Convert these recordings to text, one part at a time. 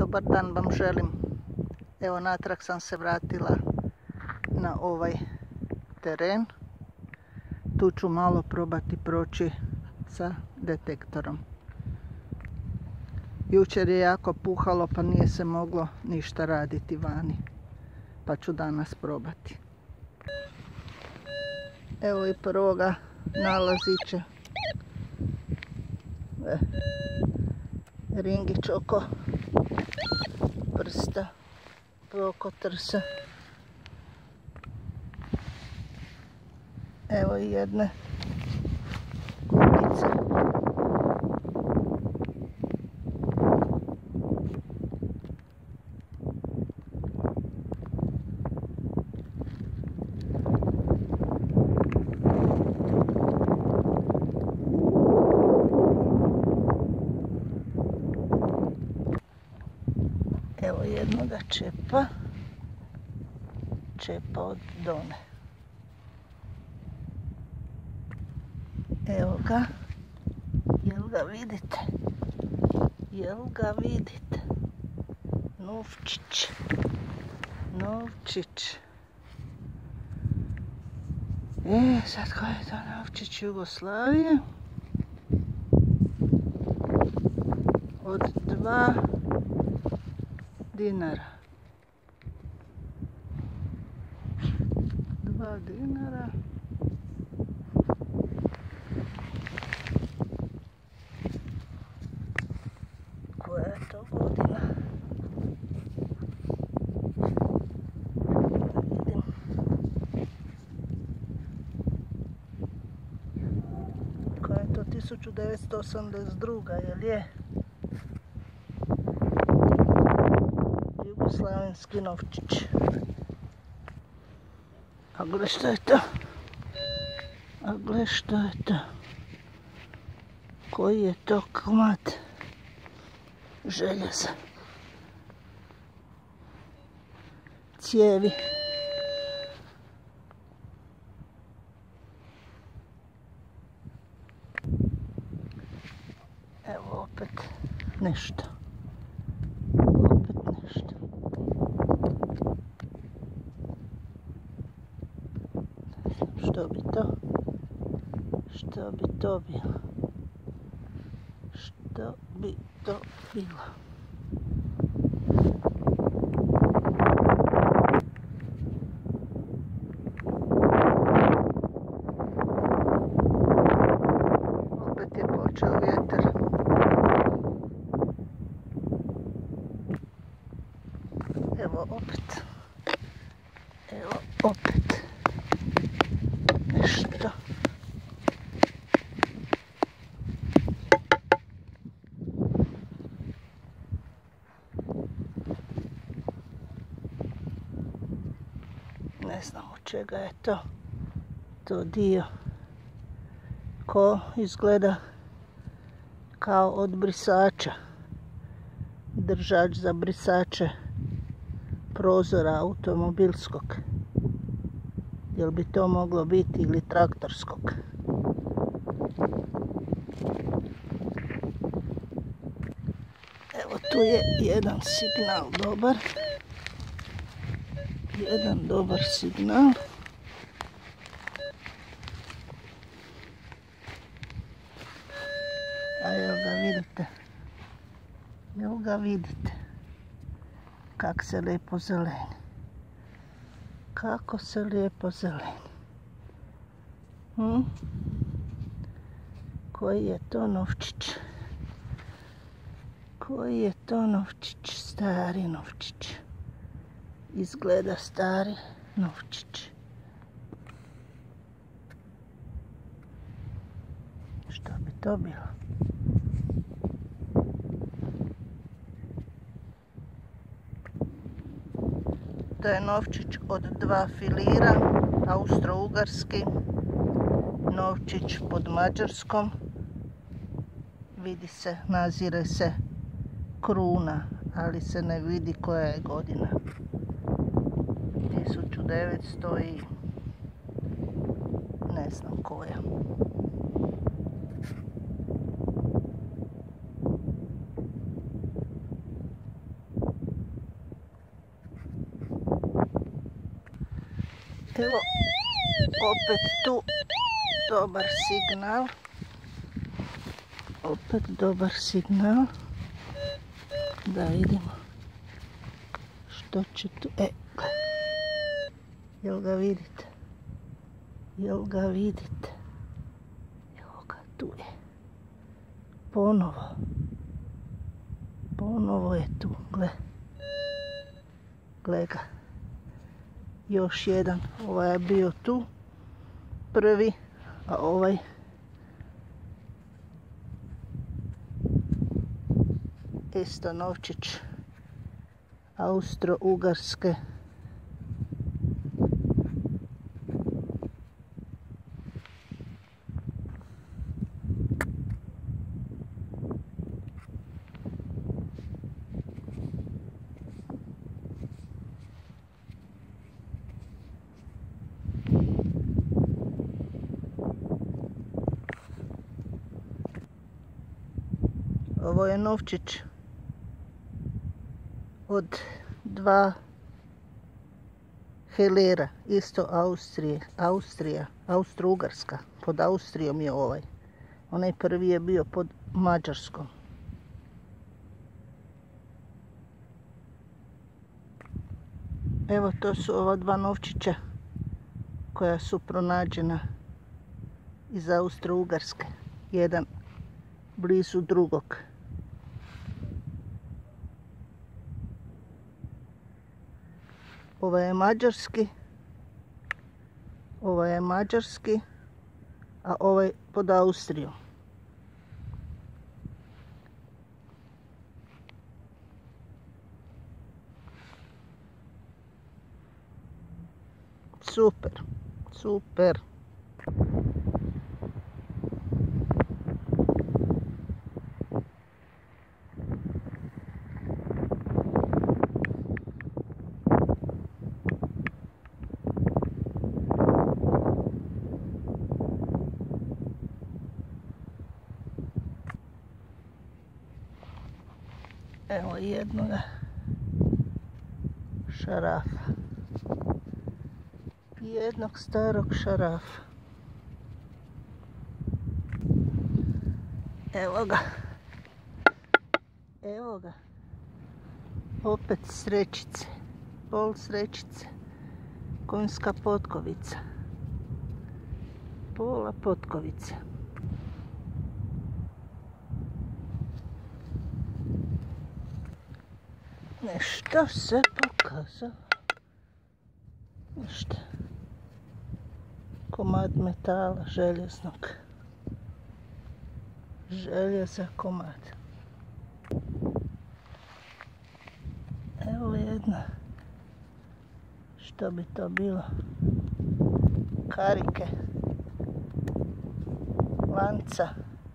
dobar dan vam želim. Evo, natrag sam se vratila na ovaj teren. Tu ću malo probati proći sa detektorom. Jučer je jako puhalo pa nije se moglo ništa raditi vani. Pa ću danas probati. Evo i prvoga nalaziće. Ringić oko prsta, oko trsa. Evo i jedne kukice. Evo jednoga čepa od Done. Evo ga, jel ga vidite? Jel ga vidite? Novčić, Novčić. Sad koji je to Novčić Jugoslavije? Od 2 dinara. 2 dinara. Koja je to godina? Da vidim. Koja je to? 1982. Jel je? Jugoslavenski novčić. A gle što je to? A gle što je to? Koji je to komad željeza? Cijevi. Evo opet nešto. Što bi to bilo? Što bi to bilo? Opet je počeo vjetar. Evo opet. Nešto. Ne znam od čega je to dio. Ko izgleda kao od brisača. Držač za brisače prozora automobilskog. Jel bi to moglo biti ili traktorskog? Evo tu je jedan signal dobar. Jedan dobar signal. A jel ga vidite? Jel ga vidite? Kak se lijepo zeleni. Kako se lijepo zeleni. Koji je to novčić? Koji je to novčić? Stari novčić. Izgleda stari novčić. Što bi to bilo? To je novčić od 2 filira, austro-ugarski. Novčić pod Mađarskom. Vidi se, nazire se kruna, ali se ne vidi koja je godina. 1900 i ne znam koja. Evo, opet tu dobar signal. Opet dobar signal. Da vidimo što će tu. Jel ga vidite? Jel ga vidite? Evo ga, tu je. Ponovo. Ponovo je tu, gle. Gle ga. Još jedan. Ovaj je bio tu. Prvi. A ovaj isto novčić Austro-Ugarske. Ovo je novčić od 2 helera, isto Austrija, Austro-Ugarska. Pod Austrijom je ovaj. Onaj prvi je bio pod Mađarskom. Evo, to su ova 2 novčića koja su pronađena iz Austro-Ugarske. Jedan blizu drugog. Ovaj je mađarski, a ovaj pod Austrijom. Super, super. Evo jednoga šarafa. Jednog starog šarafa. Evo ga. Evo ga. Opet srećice. Pol srećice. Konjska potkovica. Pola potkovice. Nešto se pokazalo. Ništa. Komad metala željeznog. Željeza komad. Evo jedna. Što bi to bilo? Karike. Lanca.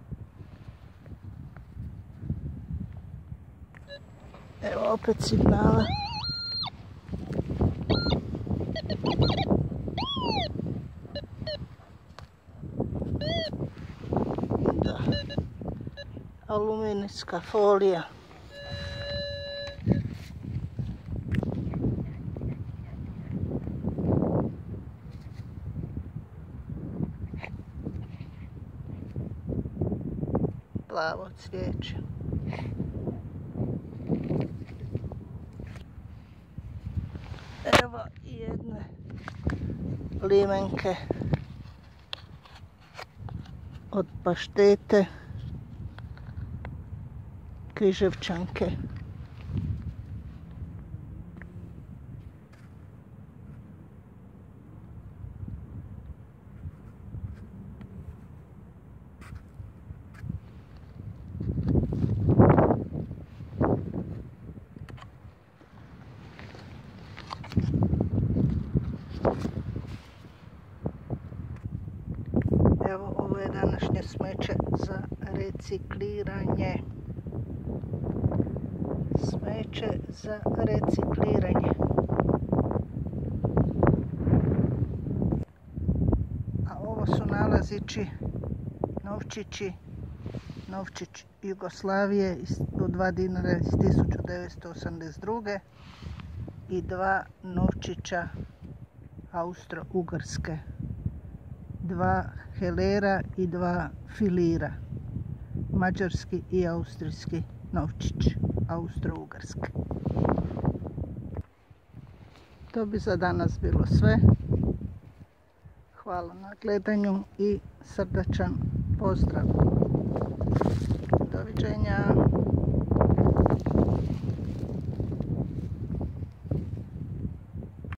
Evo opet signala. Da. Aluminijska folija. Plavo cvijeće. Evo jedne limenke od paštete Križevčanke. Evo, ovo je današnje smeće za recikliranje. Smeće za recikliranje. A ovo su nalazići novčić Jugoslavije do 2 dinara iz 1982. I 2 novčića Austro-Ugarske. 2 helera i 2 filira. Mađarski i austrijski novčić Austro-Ugarske. To bi za danas bilo sve. Hvala na gledanju i srdačan pozdrav. Doviđenja.